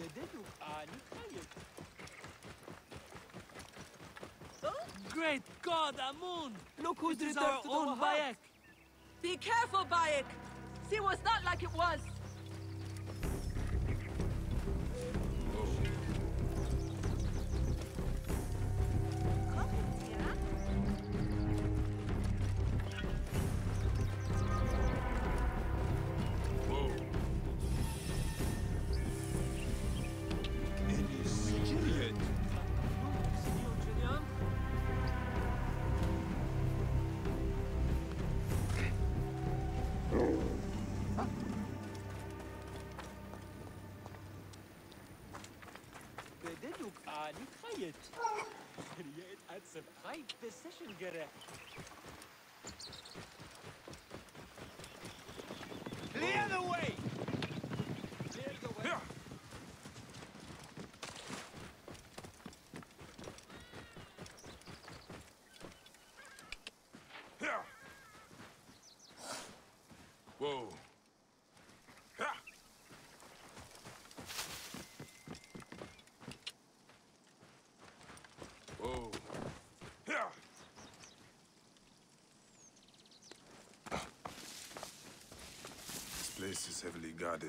Great God, Amun! Look who's This is returned our to the own Wahab. Bayek! Be careful, Bayek! Siwa's not like it was! Clear the way! Clear the way! Whoa. Whoa. This place is heavily guarded.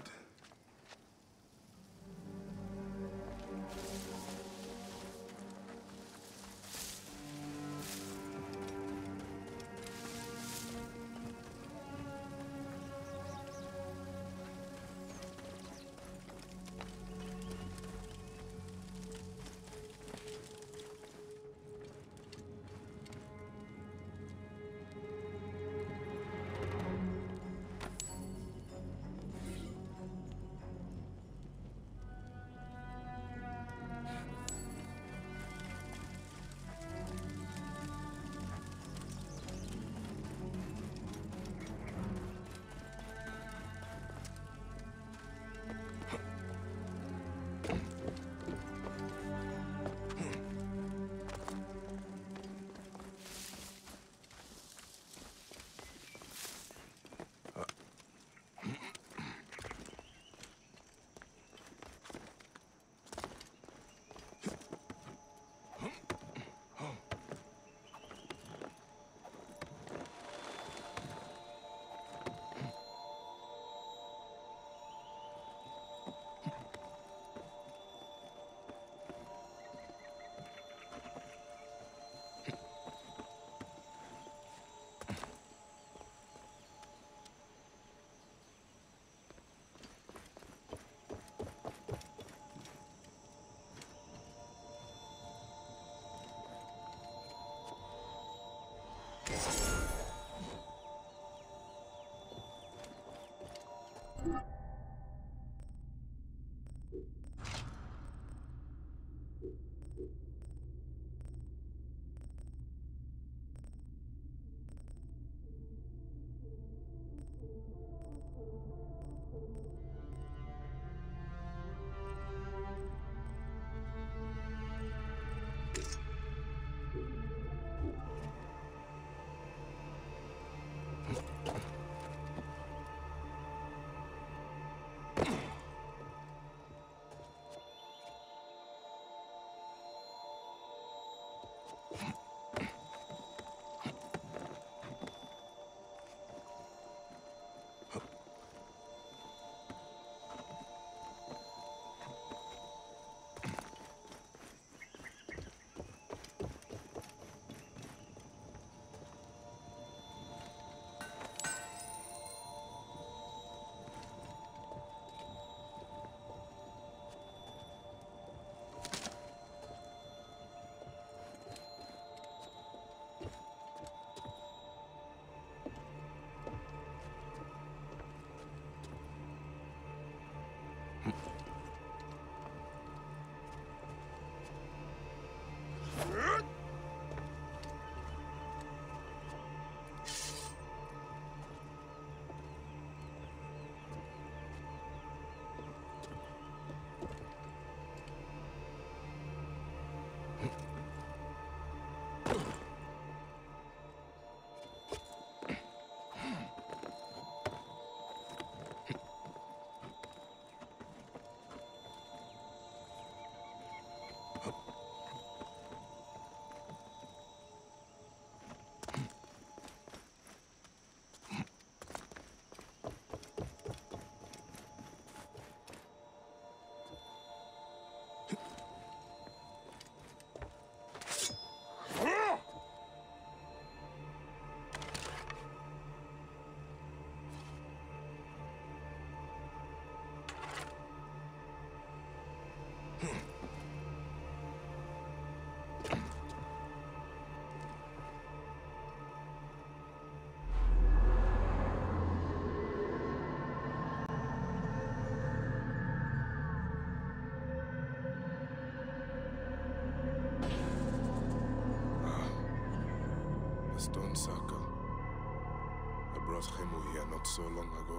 stone circle. I brought Hemu here not so long ago.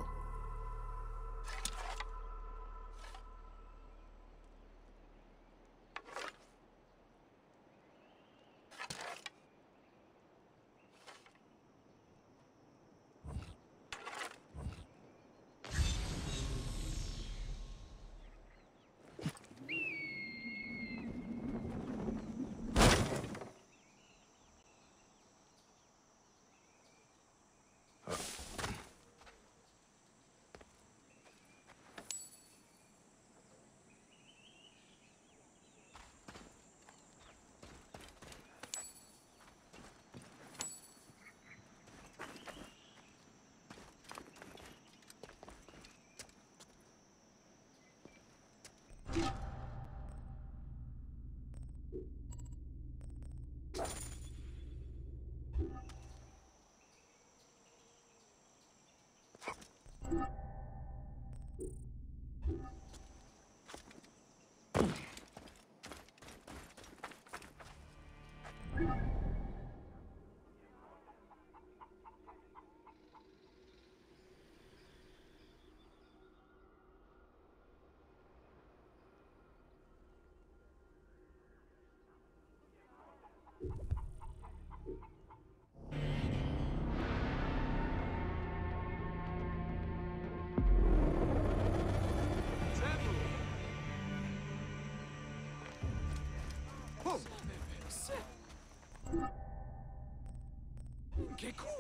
Okay, cool.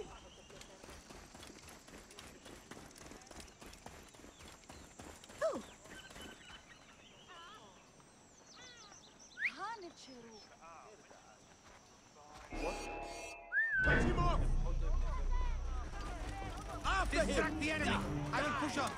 Touch him off! After him! Distract the enemy! I will push up!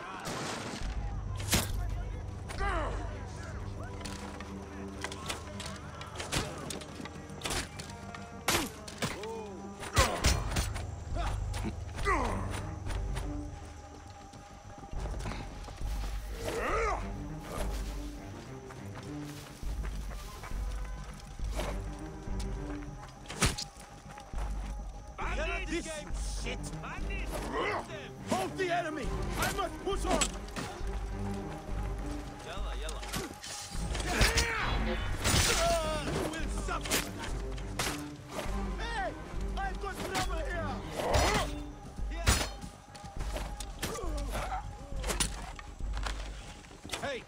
This shit! Hold the enemy! I must push on! Yalla, yalla. You will suffer! Hey! I've got trouble here! Hey!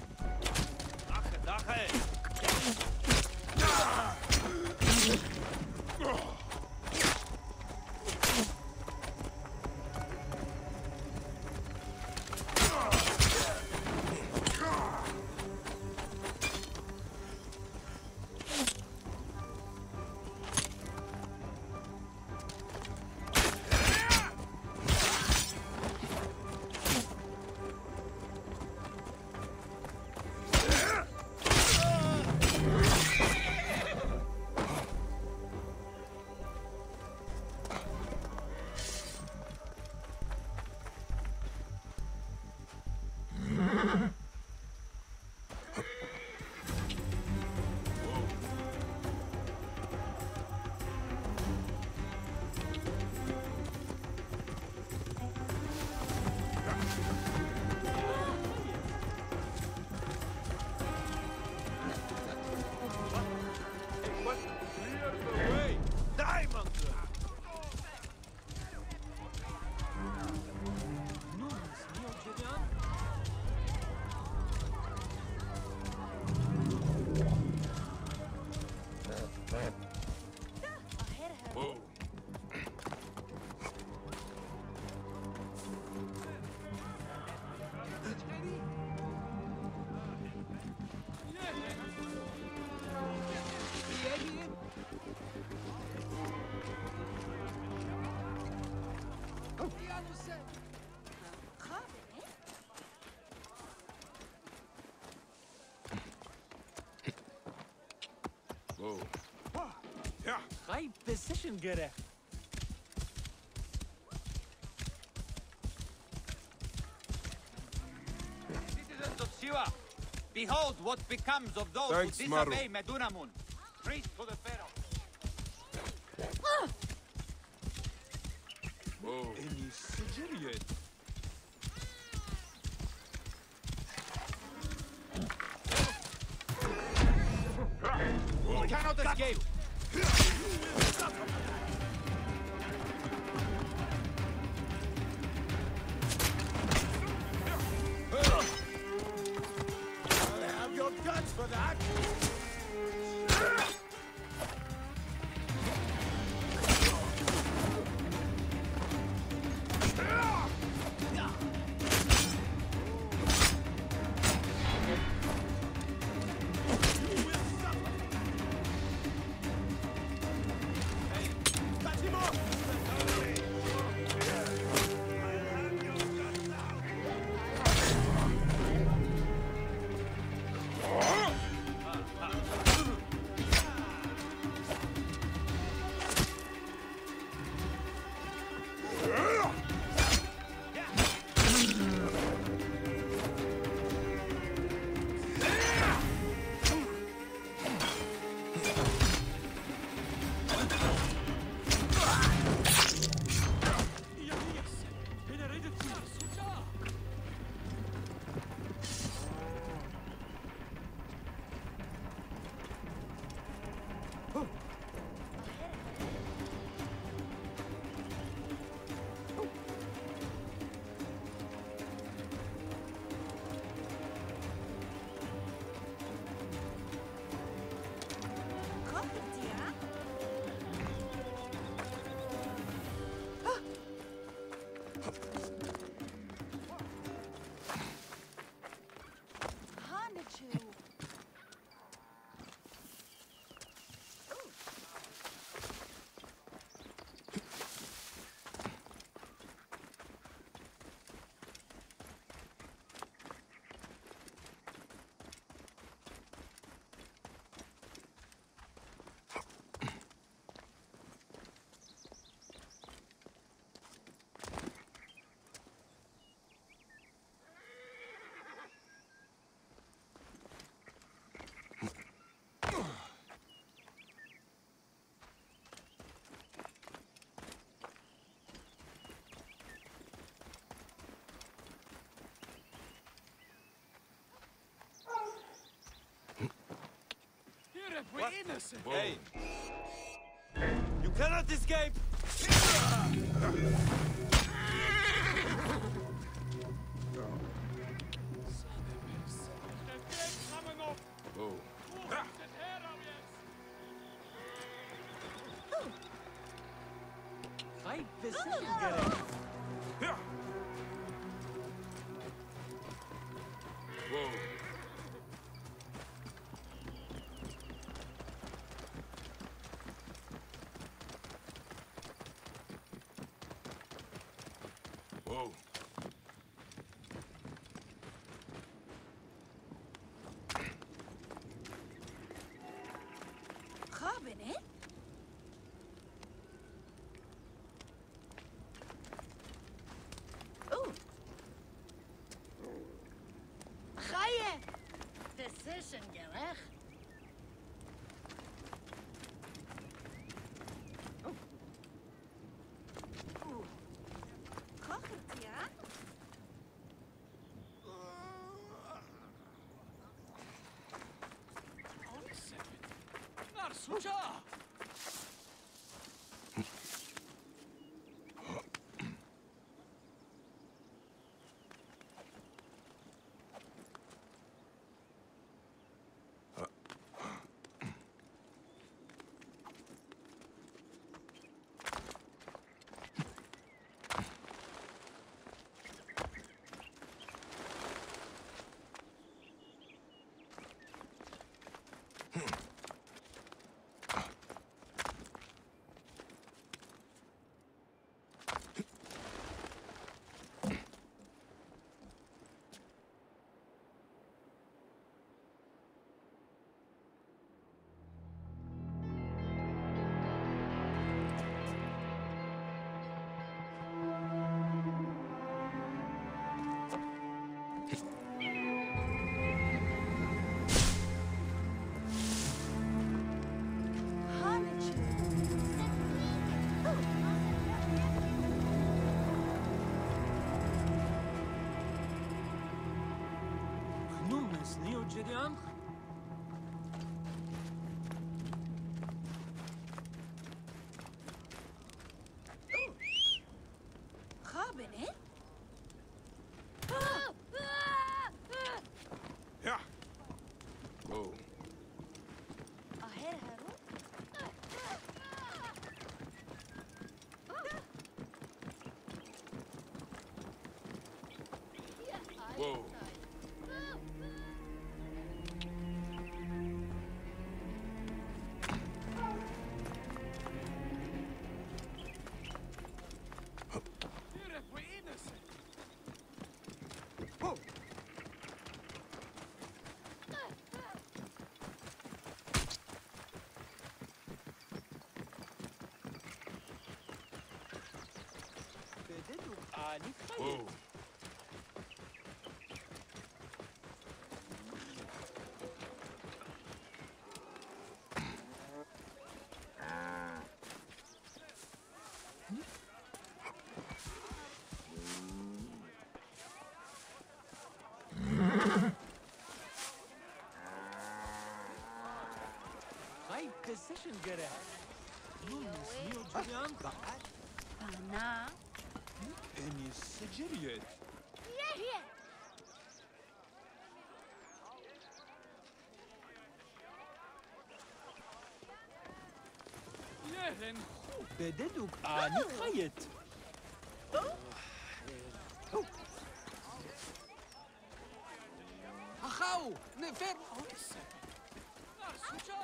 Whoa. High position gerecht. Citizens of Siwa, behold what becomes of those Thanks, who Maru. disobey Medunamun. Priest to the Pharaoh. Any Sicilian. You cannot escape! I'll have your guts for that! We're innocent. Hey! You cannot escape! Right position, Gary. Whoa. Cabinet? Ooh. Gaie. Decision, Gerech. Sneeuw Gideon? Cabinet? Yeah. Whoa. Aher Haru? Whoa. Europe, we're innocent. Whoa. High position get out. Sneeuw Gideon? Bana? Any Sigiriot? Yehen, bededuk ani khayet. Achau, nefer. Sucha.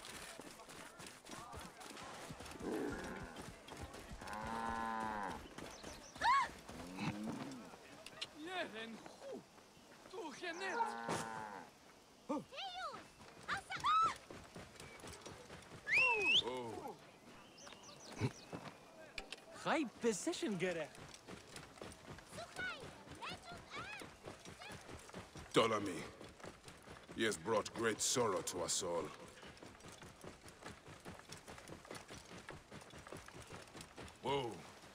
Yehen, tu genet. Whoa. High position get out. Ptolemy. He has brought great sorrow to us all. Whoa.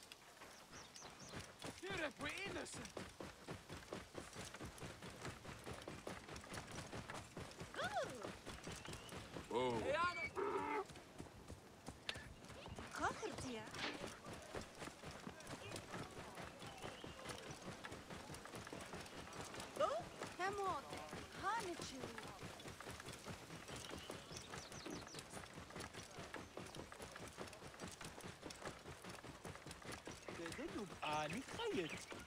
Europe, we're innocent. Whoa. Covertly. Hemot. Hanichu. bededuk ani khayet.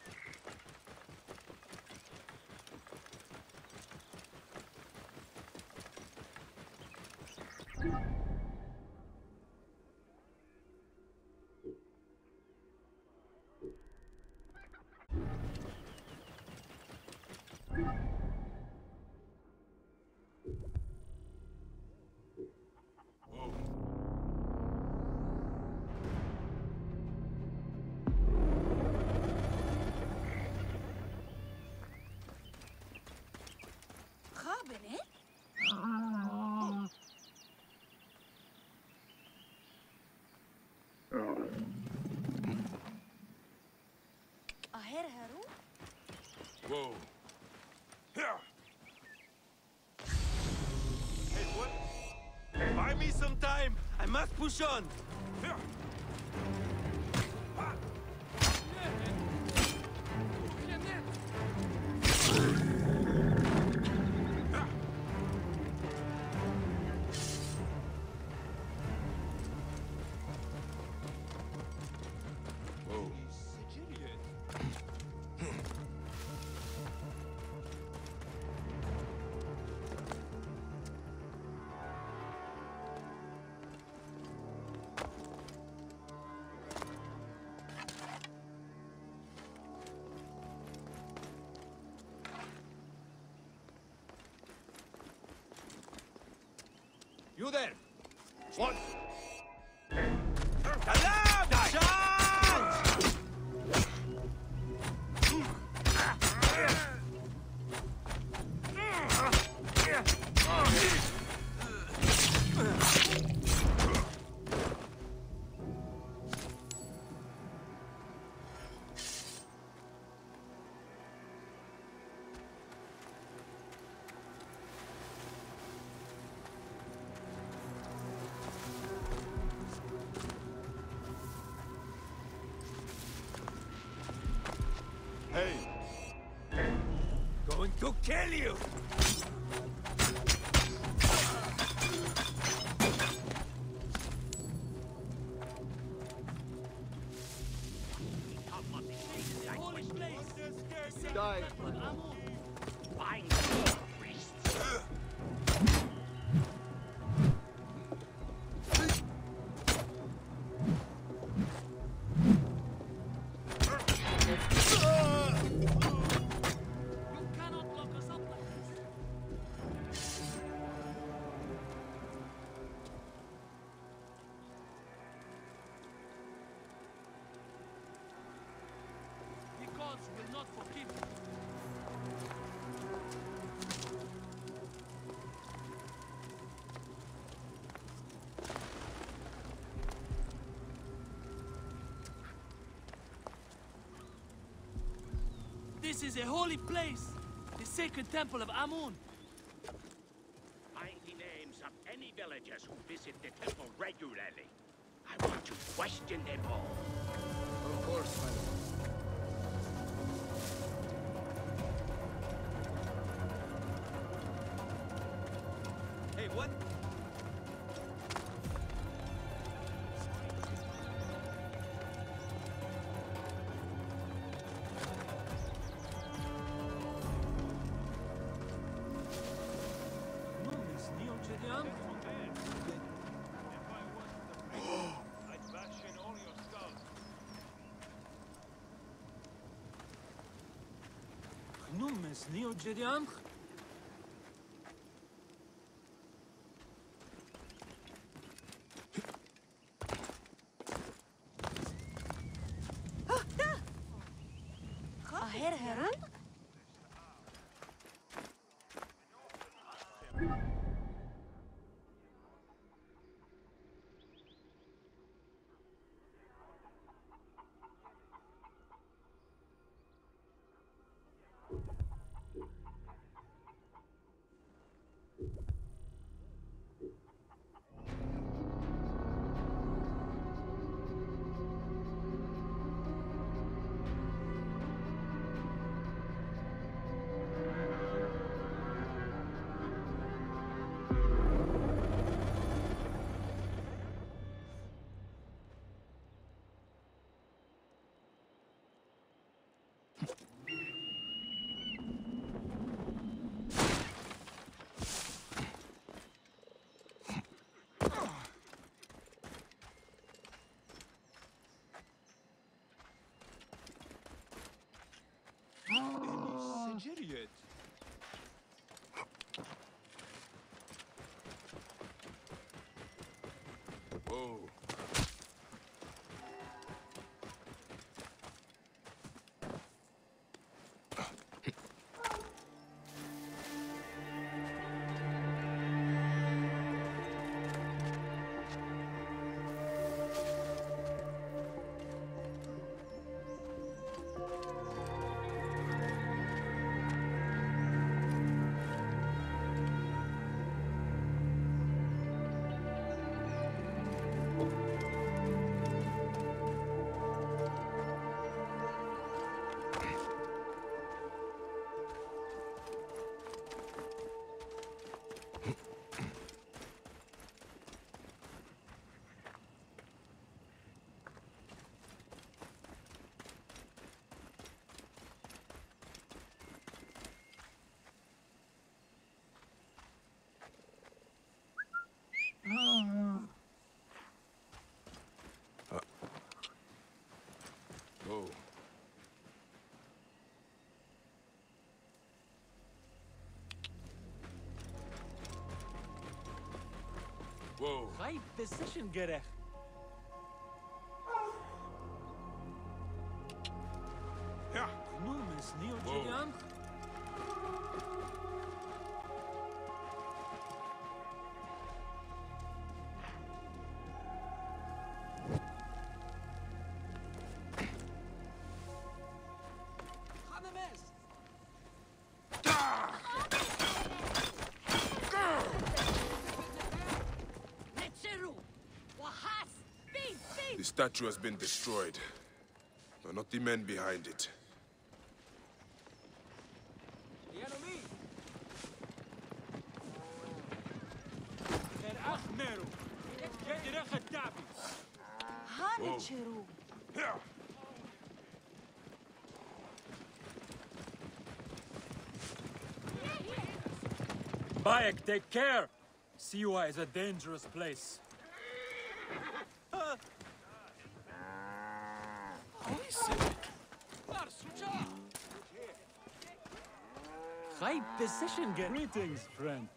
Cabinet? Aher Haru? Whoa. Hey, what? Buy me some time. I must push on. Whoa. You there! What? Alarm! Charge! tell you! Die. Will not forgive you. This is a holy place, the sacred temple of Amun. Find the names of any villagers who visit the temple regularly. I want to question them all. Of course, my lord. Hey, what? Numis neo Jediam. I'd bash in all your skulls. Numis neo Jediam. Idiot. Whoa. Whoa. Whoa. Right decision gerecht. Ja. Numis neo Whoa. Jediam. The statue has been destroyed. No, not the men behind it. The enemy. Bayek, take care! Siwa is a dangerous place. High position, greetings, friend.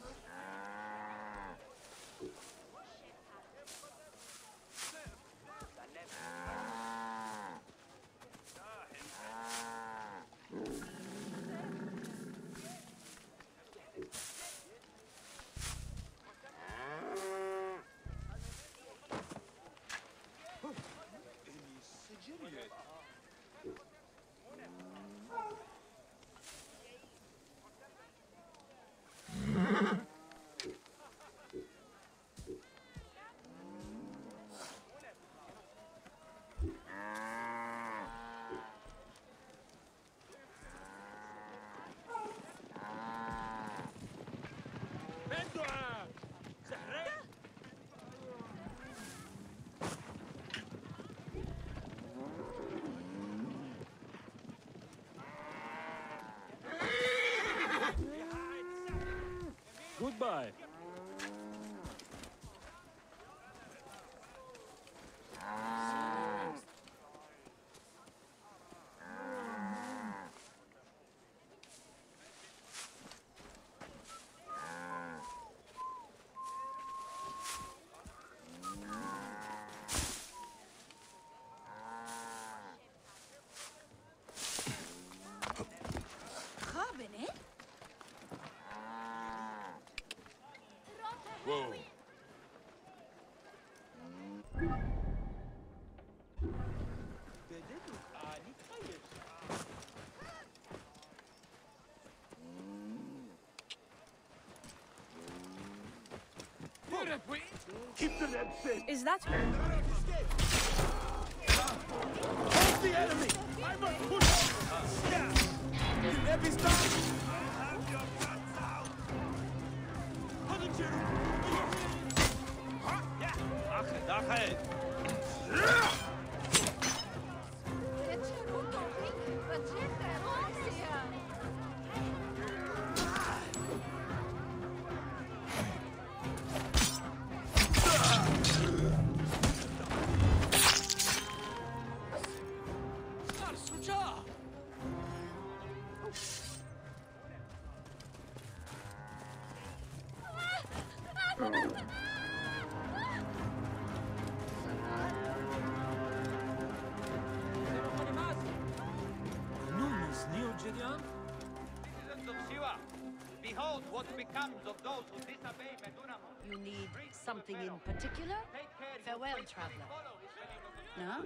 Goodbye. Whoa. Is that Hold the enemy! I must push! Yeah! Let me stop! Have your guts out! Citizens of Siwa, behold what becomes of those who disobey Medunamo. You need something in particular? Take care, you Farewell, faithfully traveler. follow his many No?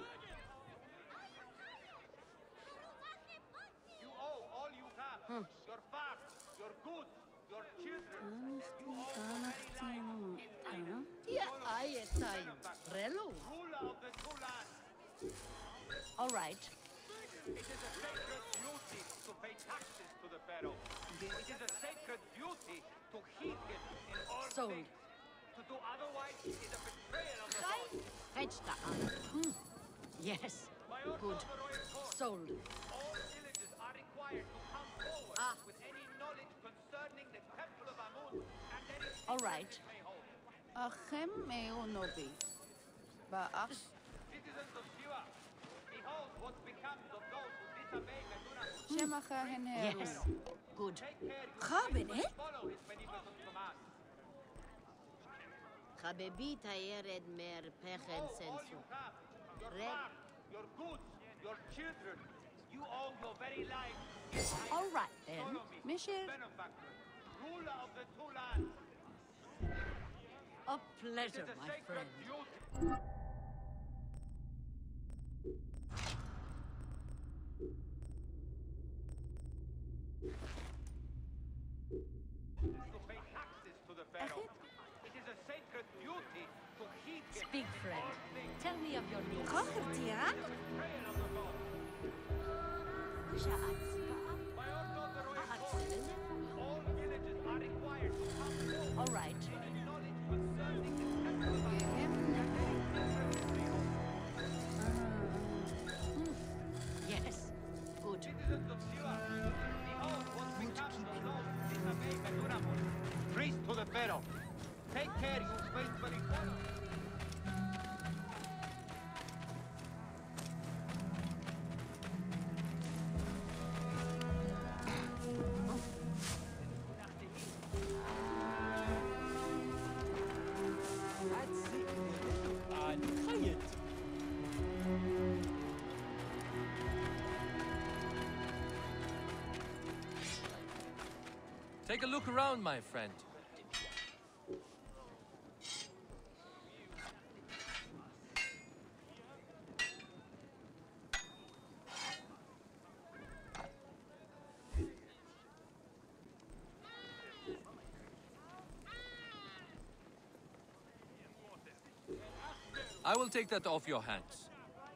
You owe all you have. Your farm, your goods, your children. You owe your very life. Yeah, I time. Relo. Ruler of the two lands. All right. It is a sacred duty to pay taxes to the Pharaoh. It is a sacred duty to heed him in all Sold. things. To do otherwise is a betrayal of the gods. Fetch the Yes. By order Good. of the royal court, Sold. all villages are required to come forward with any knowledge concerning the Temple of Amun and any All right. secrets it may hold. Achem meonobi. Ba'ach. Citizens of Siwa, behold what becomes of those who disobey Medunamo. Shemacha henheru. Yes. Good. Take care you Cabinet? follow his magnificent commands. Habebita yered mer pechen All sensu. you have, your Red. farm, your goods, your children, you owe your very life. All right then. Follow me, Mishir. benefactor, ruler of the two lands. A It pleasure, is a my sacred friend. duty. To pay taxes to the Pharaoh. It is a sacred duty to heed him. Speak, friend. Tell me of your needs. Kochertian? Betrayal of the gods. By order of the royal court, all villages are required to come forward All right. with knowledge concerning the Temple of Amun. Priest to the pharaoh. Take care, you faithfully follow. Take a look around, my friend. I will take that off your hands.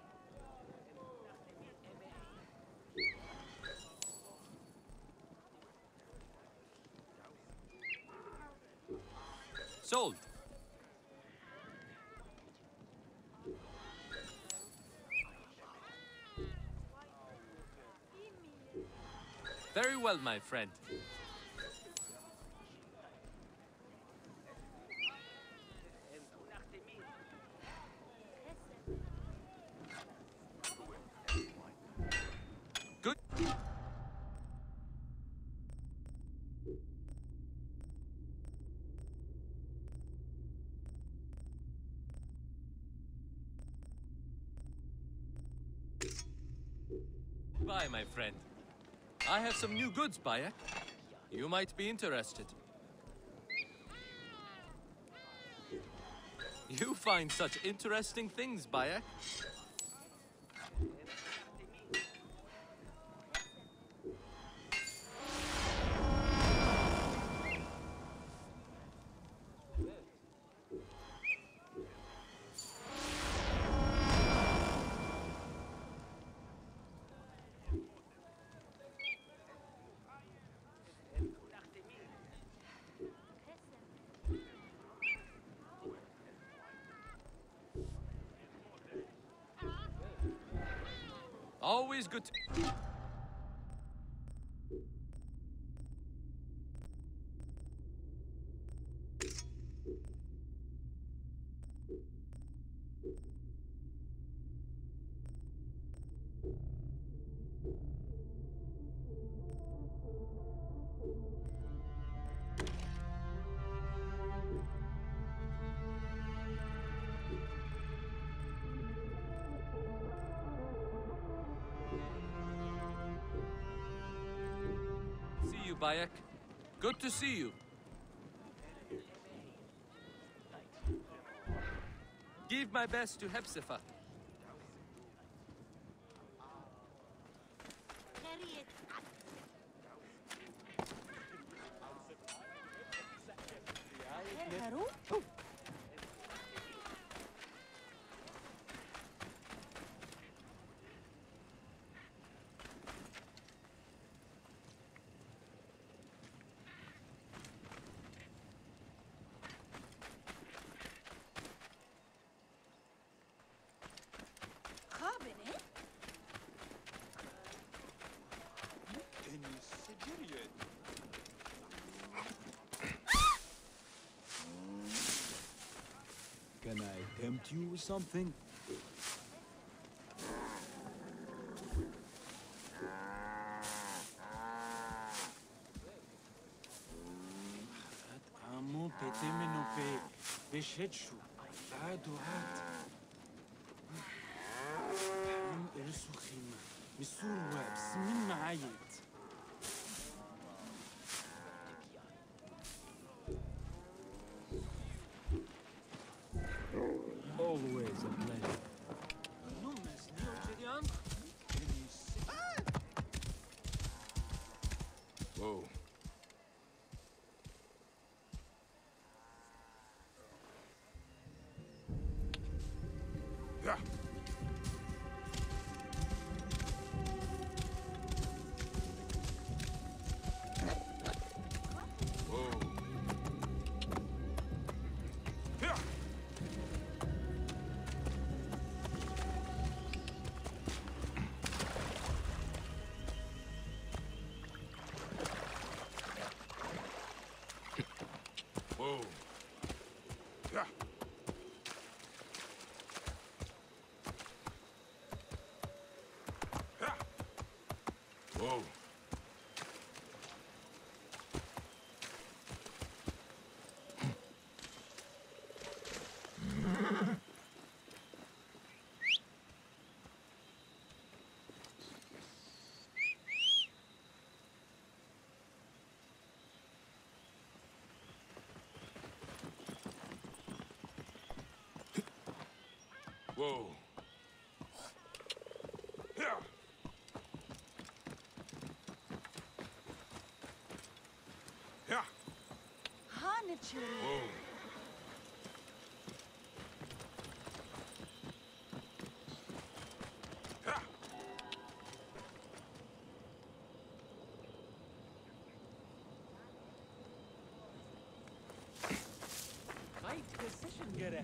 Sold. Very well, my friend. Good. Bye, my friend. I have some new goods, Bayek. You might be interested. You find such interesting things, Bayek. Always good to... See you, Bayek. Good to see you. Give my best to Hepzibah. Can I tempt you with something? عمو بيتي منو بي بيشهدشو عاد وعاد حم إرسو خيمة مسور وابس من معايت Always a pleasure. Whoa. Yeah. Whoa. Yeah. Yeah. Whoa. Whoa. Yeah. Yeah. Whoa. Yeah. Right decision, Gere.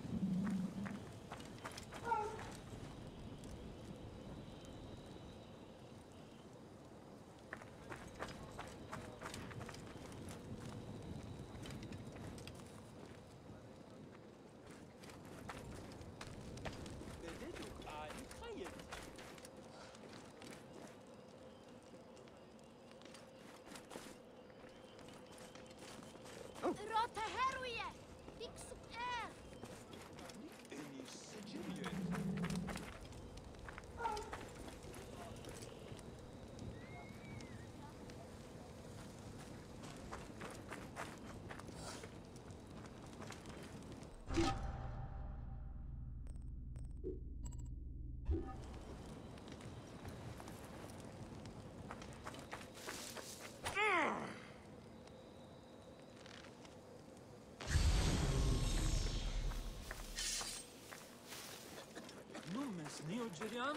Rota heroje! Iksuk er! Numes neo Gerian.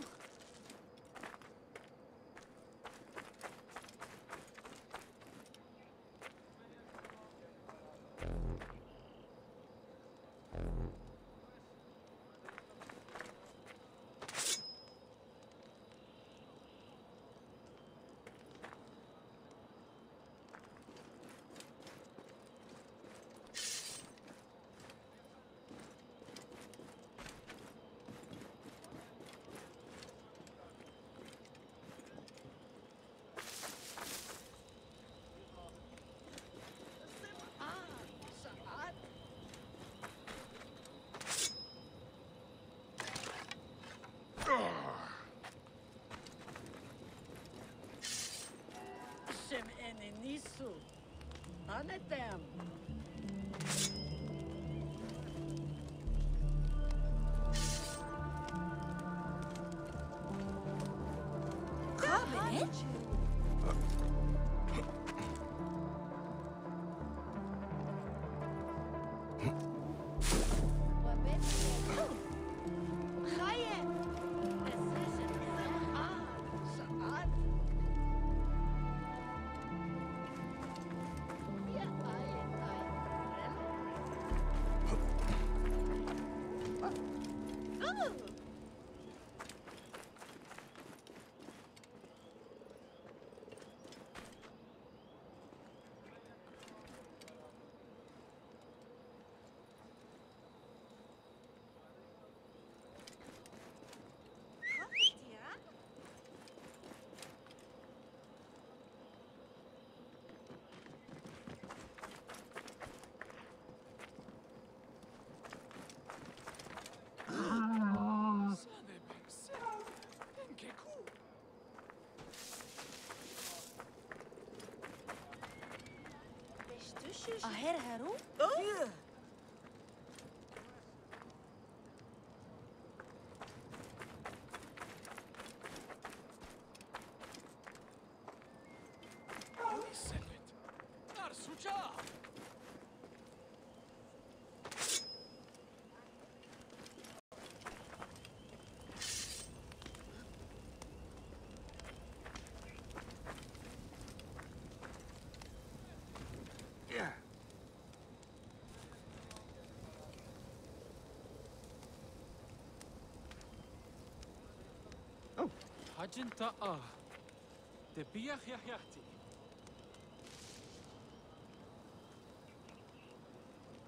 Shem ene nisu. Anetem. Cabinet? Aher heru? Yeah. Yeah. Hajinta Tepiach Yahyati.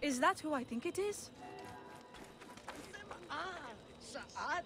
Is that who I think it is? Ah, Saad.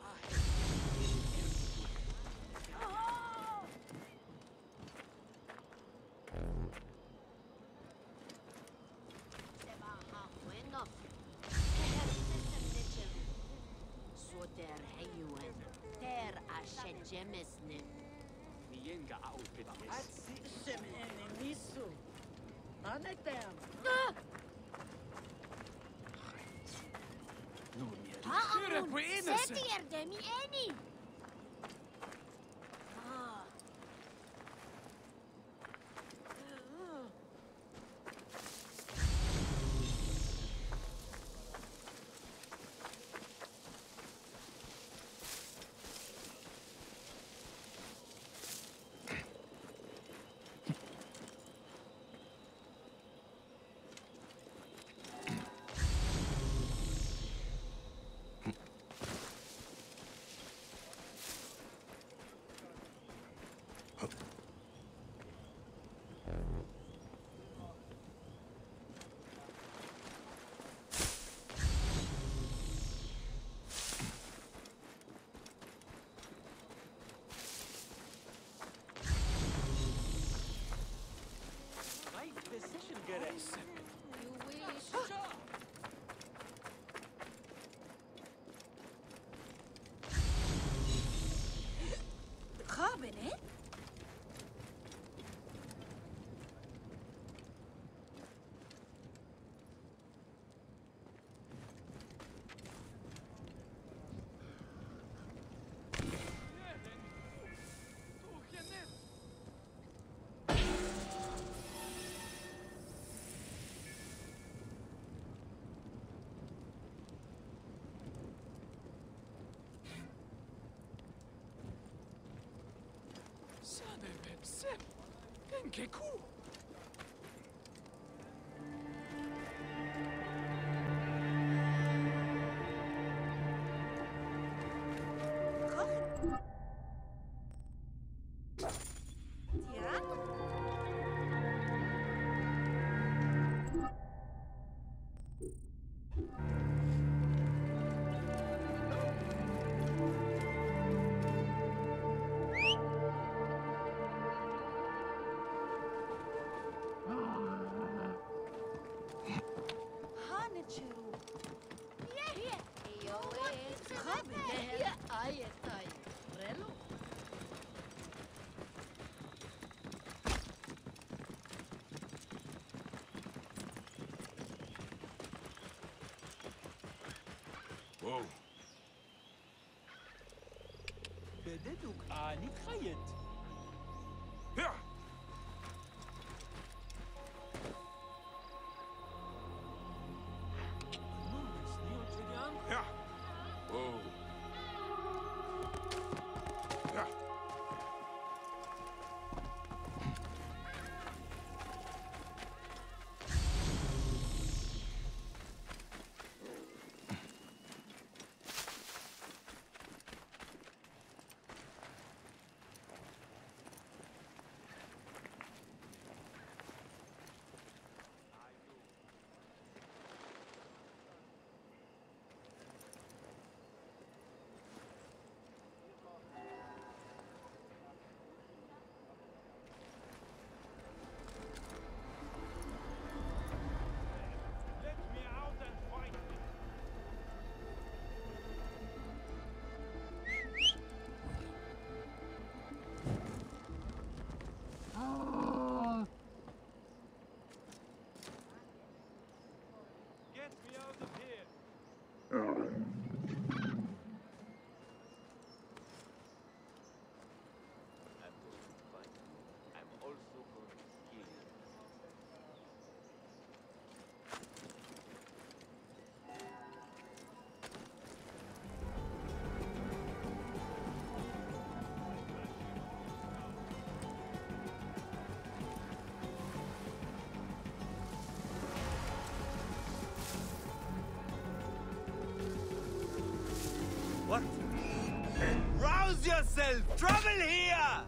Cabinet? Che cool! Whoa. بددك آني خيط. Yeah. Yeah. Whoa. Yeah. What? Rouse yourself! Trouble here!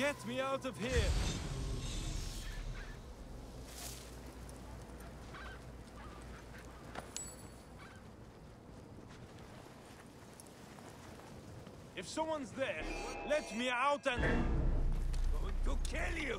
Get me out of here! If someone's there, let me out and... going to kill you!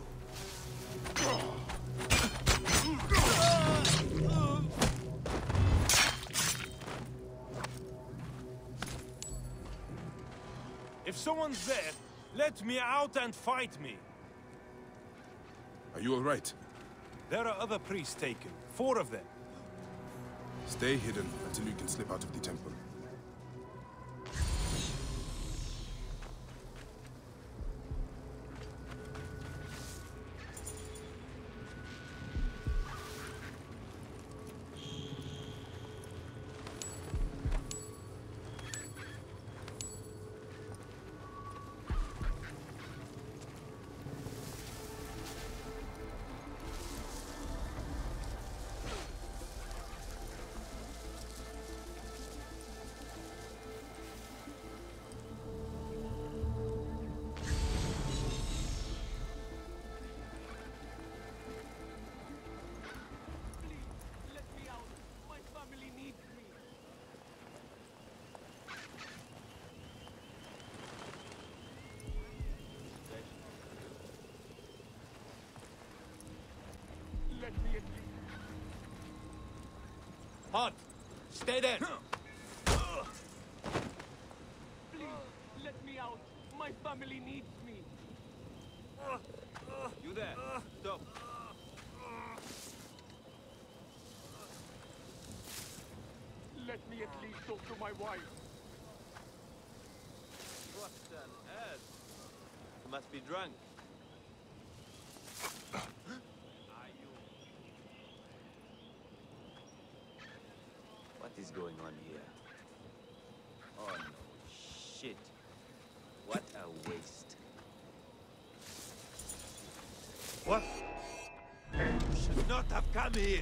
If someone's there, let me out and fight me. Are you all right? There are other priests taken. 4 of them. Stay hidden until you can slip out of the temple. Halt! Stay there! Please, let me out. My family needs me. You there! Stop! Let me at least talk to my wife. What an ass! You must be drunk. What is going on here? Oh no, shit. What a waste. What? You should not have come here.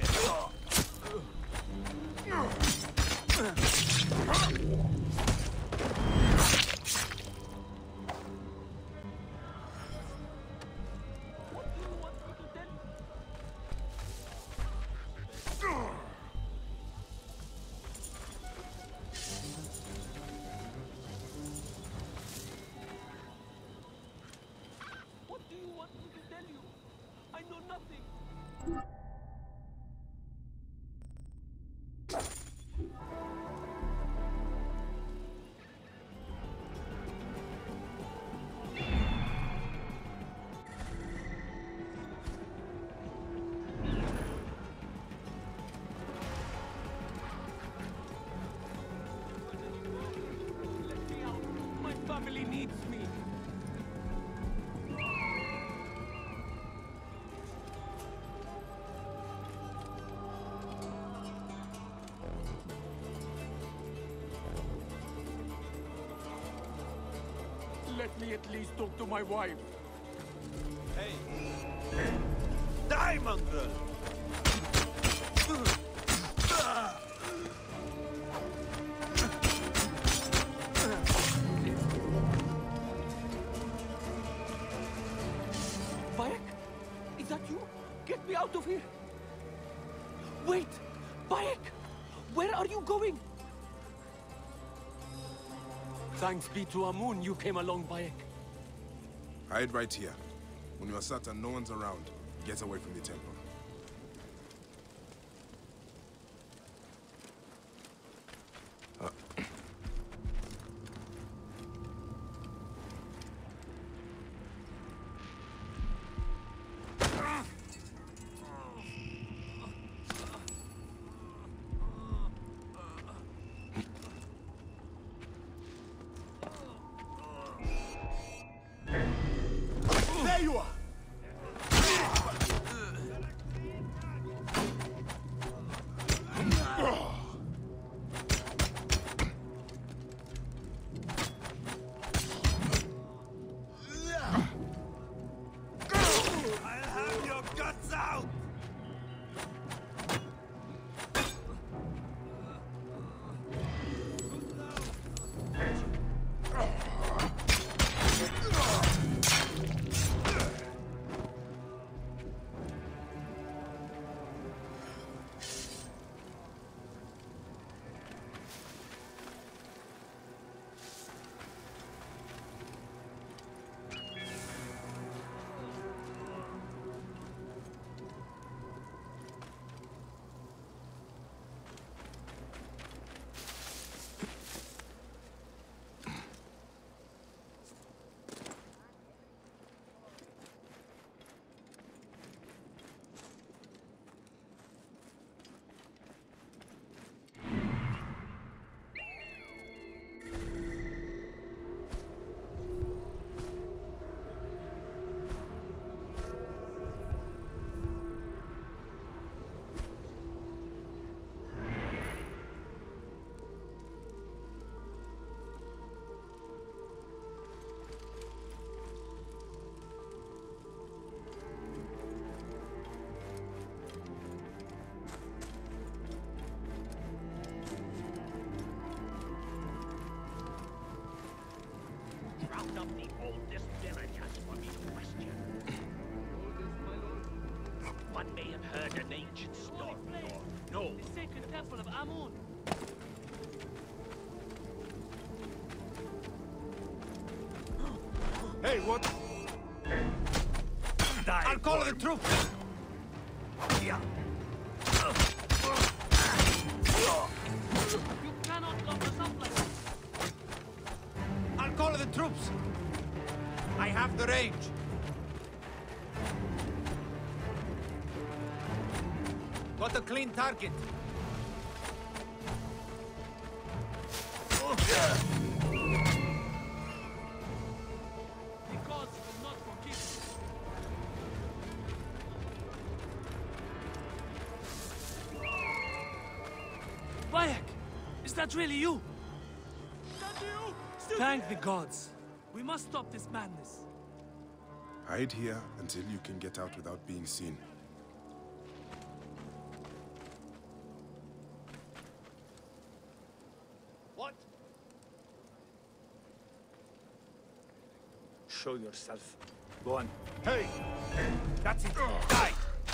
What do you want me to tell you? What do you want me to tell you? I know nothing. Let me out. My family needs me. Let me at least talk to my wife. Hey! Die, mongrel! Bayek? Is that you? Get me out of here! Wait! Bayek! Where are you going? Thanks be to Amun you came along, Bayek. Hide right here. When you are certain no one's around, get away from the temple. There you are! may have heard an ancient story, or no. The sacred temple of Amun. Hey, what? I'll call the troops! You cannot lock us up like that. I'll call the troops! I have the range. Got a clean target. The gods will not forgive you. Bayek! Is that really you? Thank the gods. We must stop this madness. Hide here until you can get out without being seen. What? Show yourself. Go on. Hey! That's it. Die!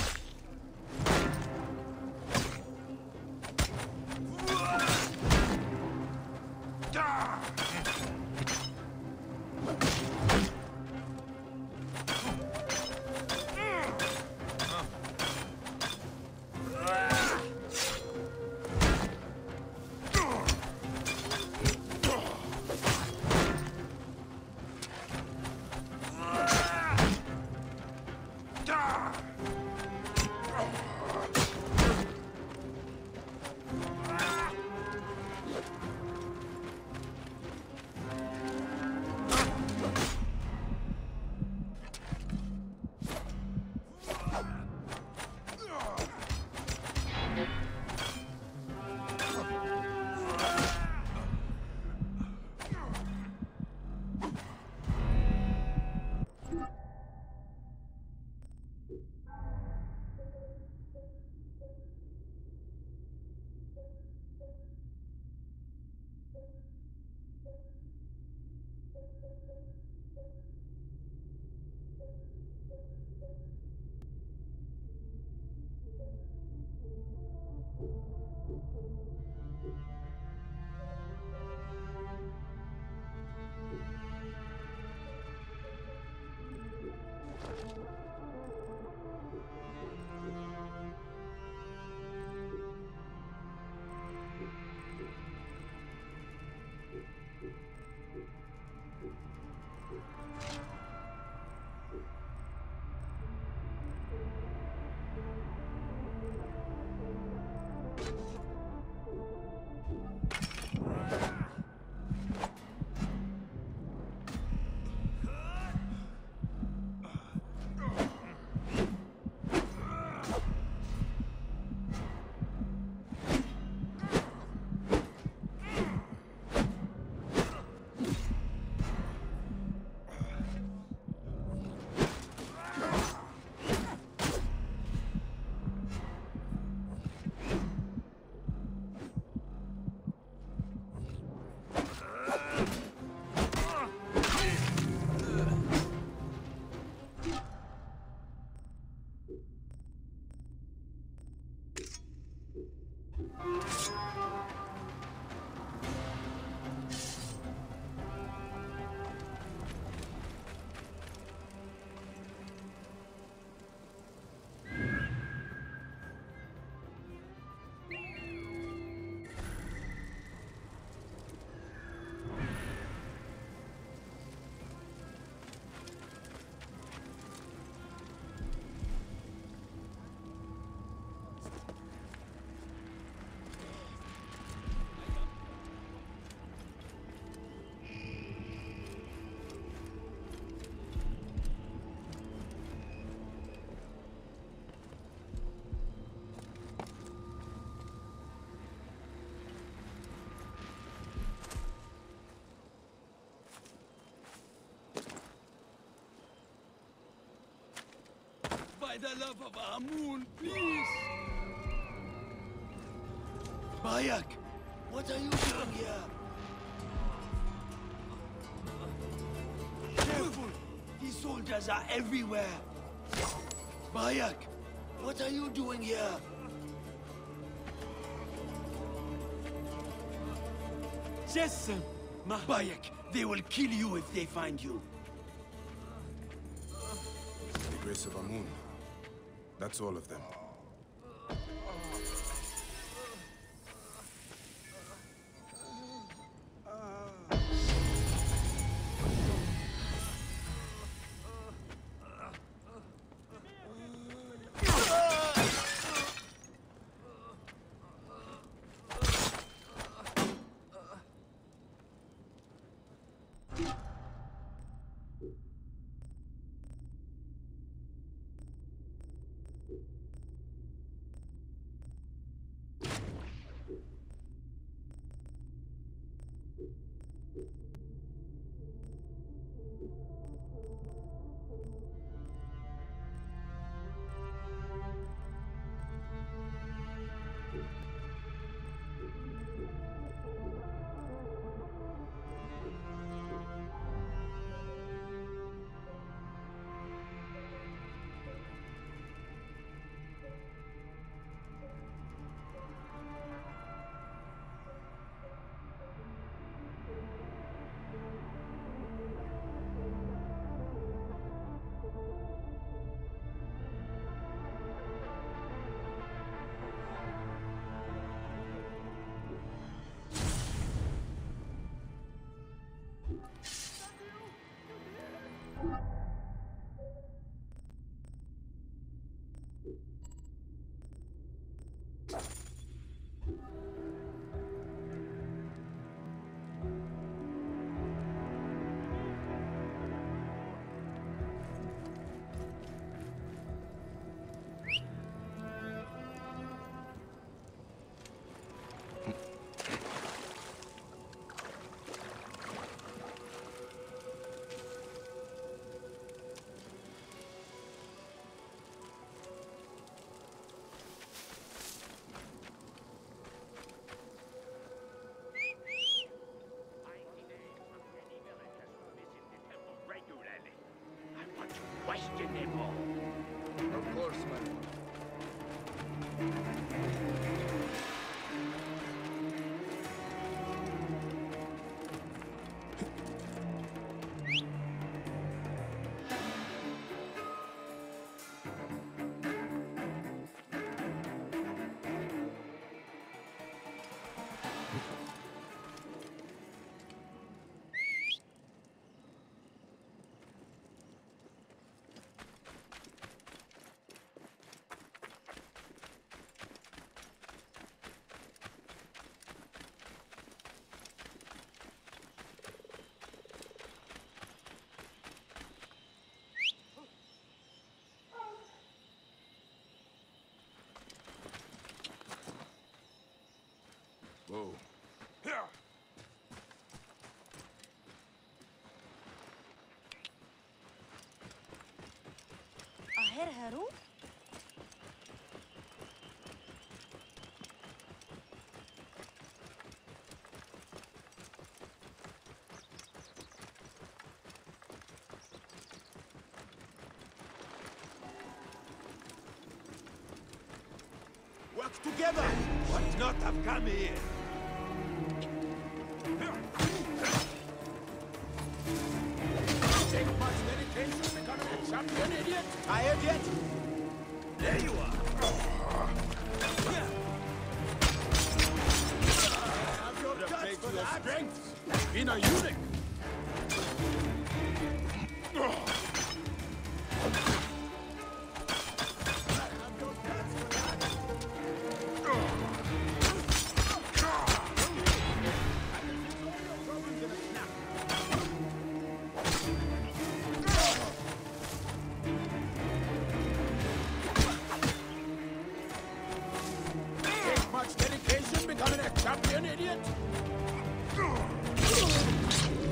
By the love of Amun, please! Bayek, what are you doing here? Careful! These soldiers are everywhere! Bayek, What are you doing here? Just Bayek, they will kill you if they find you. The grace of Amun. That's all of them. Question them all. Of course, man. Whoa. Aher Haru? Work together! What not have come here? Take much dedication becoming a champion, idiot! Tired yet? There you are. Have your guts for your strength! In a eunuch! Champion, idiot!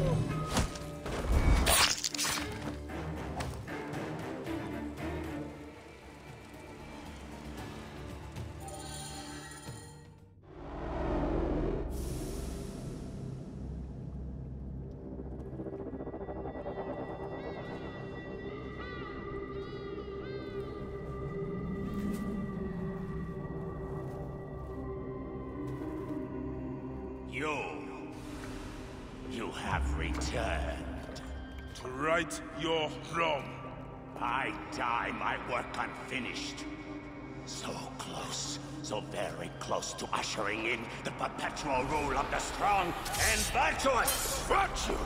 You have returned. To right your wrong. I die my work unfinished. So close, so very close to ushering in the perpetual rule of the strong and virtuous. Virtue!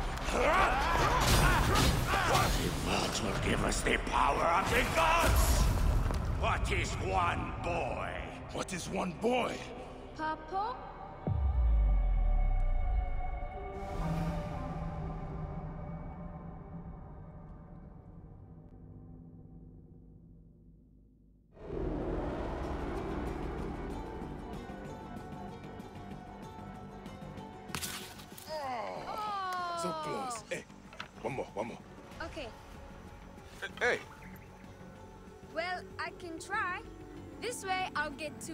The vault will give us the power of the gods. What is one boy? What is one boy? Papa? So close. Hey, one more. Okay. Hey, Well, I can try. This way, I'll get two.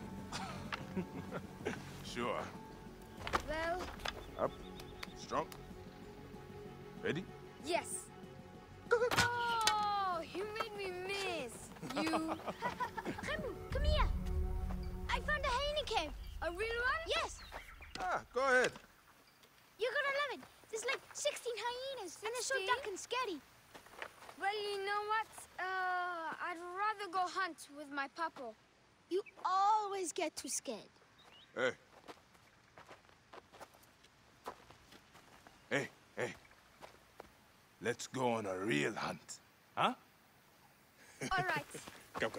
sure. Well, Up, strong. Ready? yes. Oh, you made me miss. You. Remu, come here. I found a hyena cave. A real one? Yes, Ah, go ahead. you're gonna love it. There's like 16 hyenas, and they're so 16? dark and scary. Well, you know what? I'd rather go hunt with my papa. You always get too scared. Hey. Hey. Let's go on a real hunt. Huh? All right. Come.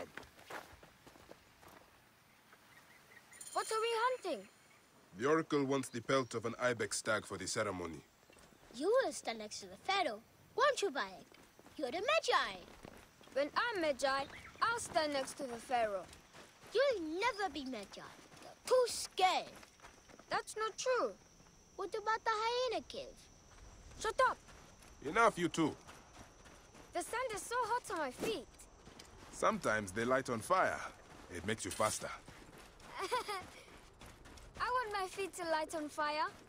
What are we hunting? The Oracle wants the pelt of an ibex stag for the ceremony. You will stand next to the pharaoh, won't you, Bayek? You're the Medjay. When I'm Medjay, I'll stand next to the pharaoh. You'll never be Medjay. You're too scared. That's not true. What about the hyena cave? Shut up. Enough, you two. The sand is so hot on my feet. Sometimes they light on fire. It makes you faster. I want my feet to light on fire.